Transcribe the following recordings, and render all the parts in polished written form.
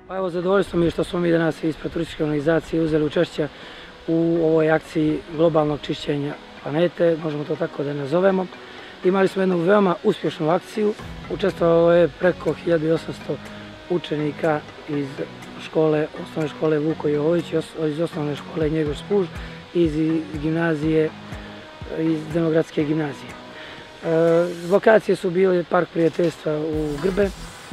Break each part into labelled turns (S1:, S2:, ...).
S1: Pa evo, zadovoljstvo mi je što smo mi danas ispred turističke organizacije uzeli učešće u ovoj akciji globalnog čišćenja planete, možemo to tako da nazovemo. Imali smo jednu veoma uspješnu akciju, učestvovalo je preko 1800 učenika iz osnovne škole Vuko Jovović, iz osnovne škole Njegoš Spuž i iz gimnazije, iz Denogradske gimnazije. Lokacije su bile Park prijateljstva u Grbe,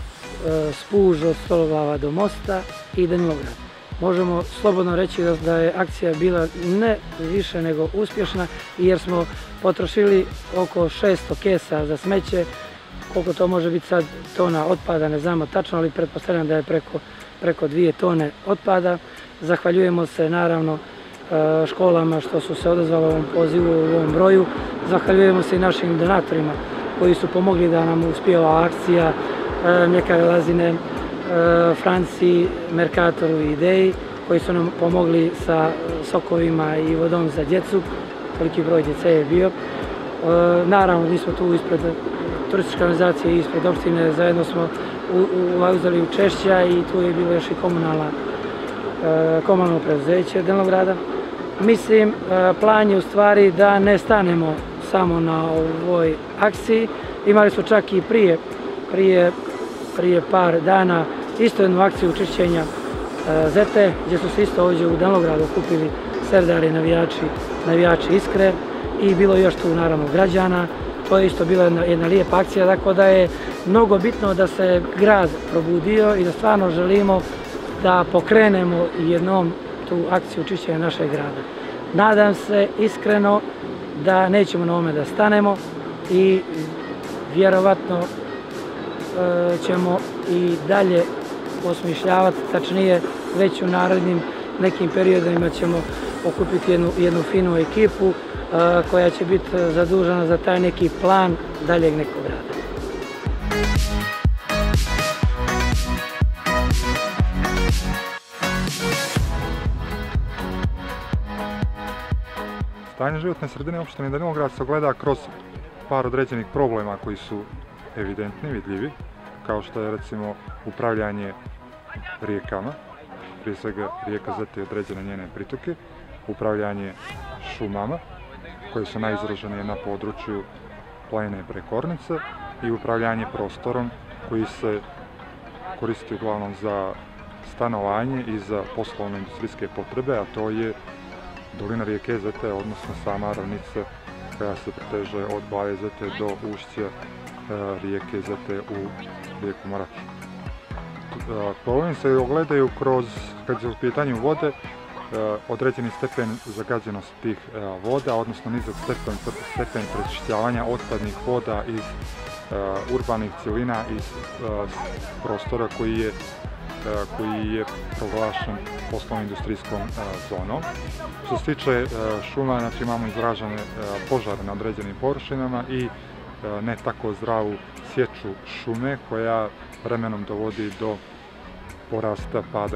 S1: Spuž od Stologlava do Mosta i Denilograd. Možemo slobodno reći da je akcija bila ne više nego uspješna, jer smo potrošili oko 600 kesa za smeće. Koliko to može biti sad tona otpada ne znamo tačno, ali pretpostavljam da je preko 2 tone otpada. Zahvaljujemo se naravno školama što su se odazvale ovom pozivu u ovom broju. Zahvaljujemo se i našim donatorima koji su pomogli da nam uspije ova akcija, Mljekare Lazine, Franciji, Mercatoru i Ideji, koji su nam pomogli sa sokovima i vodom za djecu. Toliki broj djece je bio. Naravno, mi smo tu ispred turističke organizacije i ispred opštine, zajedno smo uzeli učešća i tu je bilo još i komunalno preduzeće Denilograda. Mislim, plan je u stvari da ne stanemo samo na ovoj akciji. Imali smo čak i prije par dana isto jednu akciju čišćenja Zete, gdje su se isto ovdje u Denilogradu okupili serdari, navijači Iskre i bilo još tu naravno građana. To je isto bila jedna lijepa akcija, tako da je mnogo bitno da se grad probudio i da stvarno želimo da pokrenemo jednom tu akciju čišćenja našeg grada. Nadam se iskreno da nećemo na ovome da stanemo i vjerovatno ćemo i dalje osmišljavati, tačnije već u narednim nekim periodima ćemo okupiti jednu finu ekipu koja će biti zadužena za taj neki plan daljeg nekog rada.
S2: Stanje životne sredine opštine Denilograd se ogleda kroz par određenih problema koji su evidentni, vidljivi, kao što je recimo upravljanje rijekama, prije svega rijeka Zete i određene njene pritoke, upravljanje šumama, koje su najizraženije na području planine Prekornice, i upravljanje prostorom koji se koristi uglavnom za stanovanje i za poslovne industrijske potrebe, a to je dolina rijeke Zete, odnosno sama ravnica koja se proteže od glave Zete do ušća rijeke Zete u rijeku Moraču. Problemi se ogledaju kroz, kad je u pitanju vode, određeni stepen zagađenosti tih voda, odnosno nizak stepen prečišćavanja otpadnih voda iz urbanih cjelina, iz prostora koji je proglašen poslovno-industrijskom zonom. Što se tiče šuma, znači imamo izražene požare na određenim površinama i ne tako zdravu sječu šume koja vremenom dovodi do porasta pada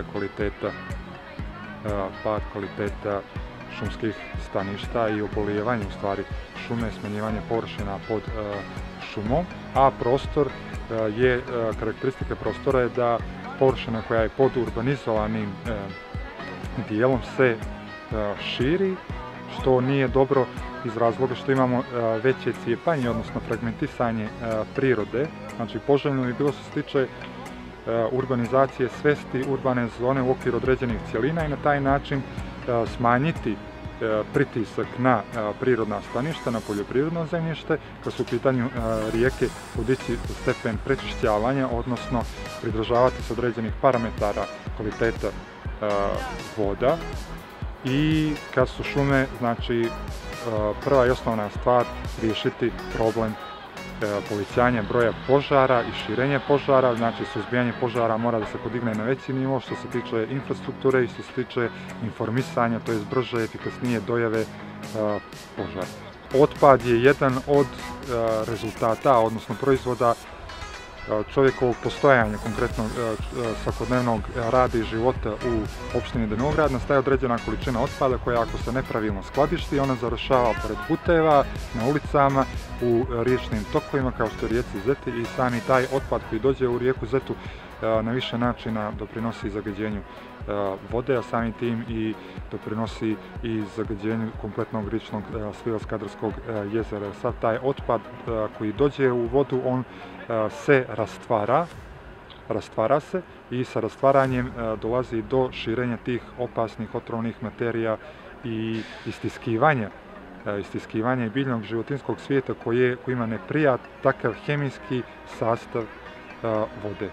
S2: kvaliteta šumskih staništa i obolijevanje u stvari šume, smanjivanje površina pod šumom, a prostor je, karakteristika prostora je da površina koja je pod urbanizovanim dijelom se širi, što nije dobro iz razloga što imamo veće cijepanje, odnosno fragmentisanje prirode. Znači, poželjno bi bilo što se tiče urbanizacije svesti urbane zone u okviru određenih cjelina i na taj način smanjiti pritisak na prirodna staništa, na poljoprivredno zemljište, kad su u pitanju rijeke podići stepen prečišćavanja, odnosno pridržavati se određenih parametara kvaliteta voda. I kad su šume, znači prva i osnovna stvar riješiti problem povećanja broja požara i širenja požara, znači suzbijanje požara mora da se podigne na veći nivo što se tiče infrastrukture i što se tiče informisanja, to je brže, efikasnije dojave požara. Otpad je jedan od rezultata, odnosno proizvoda čovjekovog postojanja, konkretno svakodnevnog rada i života u opštini Denilograd. Nastaje određena količina otpada koja, ako se nepravilno skladišti, ona završava pored puteva, na ulicama, u riječnim tokovima kao što je rijeci Zeti, i sami taj otpad koji dođe u rijeku Zetu na više načina doprinosi zagađenju vode, a samim tim i doprinosi i zagađenju kompletnog ričnog sliva Skadarskog jezera. Sad taj otpad koji dođe u vodu, on se rastvara se i sa rastvaranjem dolazi do širenja tih opasnih otrovnih materija i istiskivanja i biljnog životinskog svijeta koji ima neprijat takav hemijski sastav vode.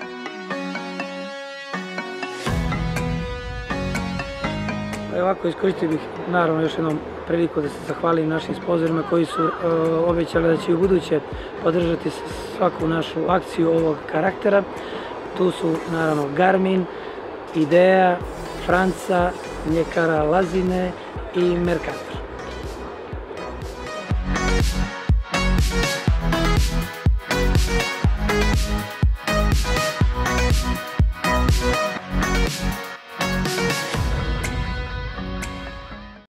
S1: Ovako iskoristio bih naravno još jednom priliku da se zahvalim našim sponzorima koji su obećali da će u buduće podržati svaku našu akciju ovog karaktera. Tu su naravno Garmin, Idea, Franca, Mljekara Lazine i Mercator.